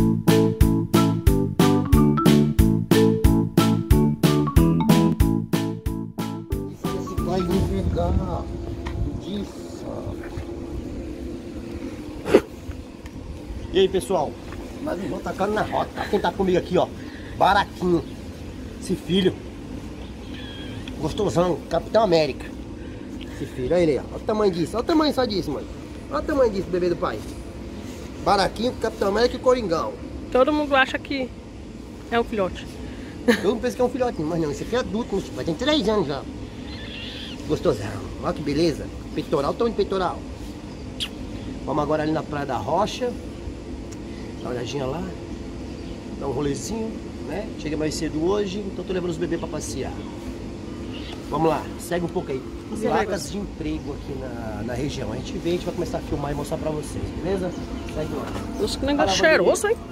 Esse vai me pegar disso. E aí, pessoal? Nós vamos tacando na rota. Quem tá comigo aqui, ó, Baraquinho, esse filho gostosão, Capitão América. Esse filho, olha ele, ó. Olha o tamanho disso, olha o tamanho só disso, mano. Olha o tamanho disso, bebê do pai. Baraquinho, Capitão América e Coringão. Todo mundo acha que é um filhote. Eu penso que é um filhotinho, mas não, esse aqui é adulto, vai ter 3 anos já. Gostosão, olha que beleza. Peitoral, tamanho de peitoral. Vamos agora ali na Praia da Rocha. Dá uma olhadinha lá. Dá um rolezinho, né? Chega mais cedo hoje, então tô levando os bebês pra passear. Vamos lá, segue um pouco aí. Vagas de emprego aqui na região. A gente vê, a gente vai começar a filmar e mostrar pra vocês, beleza? Segue lá. Nossa, que negócio cheiroso, hein?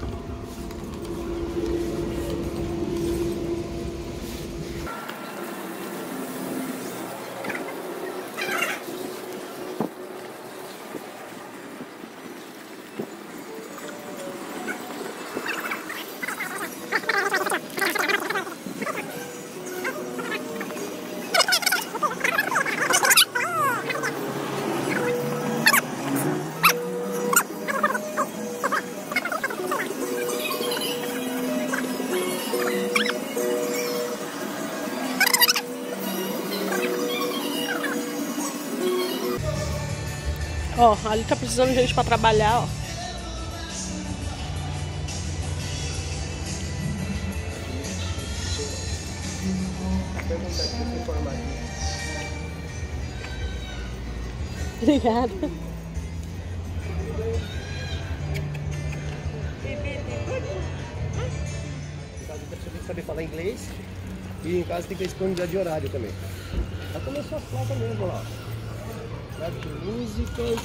Ó, ali tá precisando de gente pra trabalhar, ó. Obrigada. Em casa você tem que saber falar inglês e em casa tem que ter disponibilidade de horário também. Já começou a placa mesmo lá. De músicas.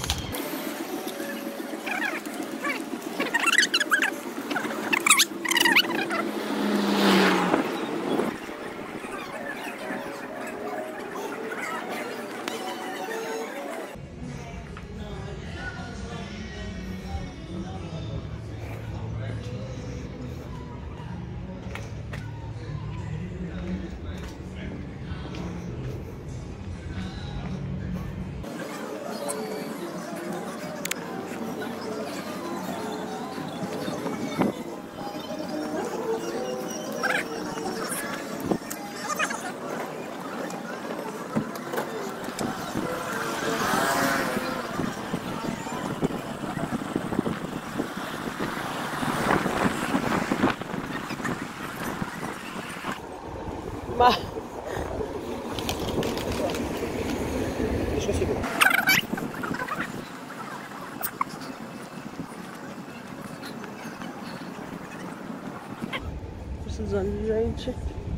Deixa eu segurar. Precisando de gente.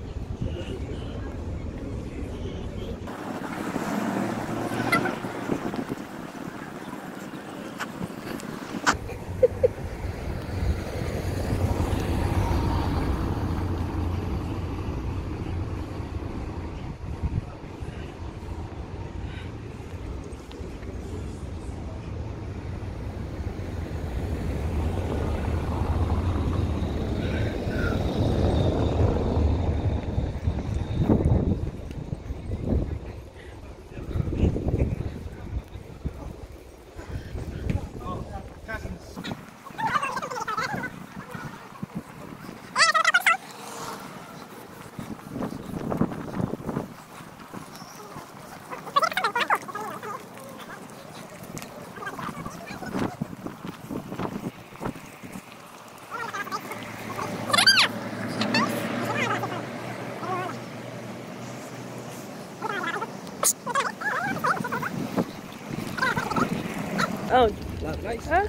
Onde? Lá atrás? É?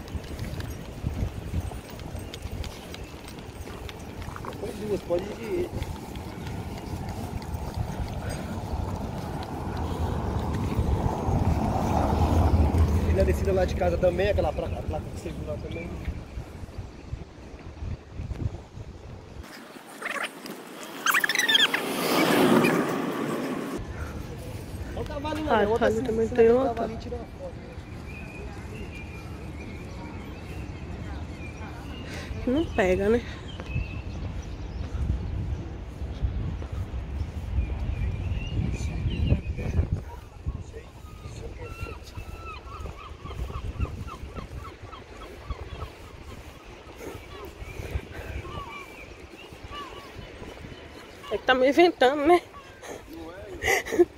Pode duas, pode ir. E na descida lá de casa também, aquela placa que você viu lá também. Olha o cavalinho ali, Ah, ali também tem outra. Tira uma foto. que não pega, né? É que tá meio ventando, né? Não é?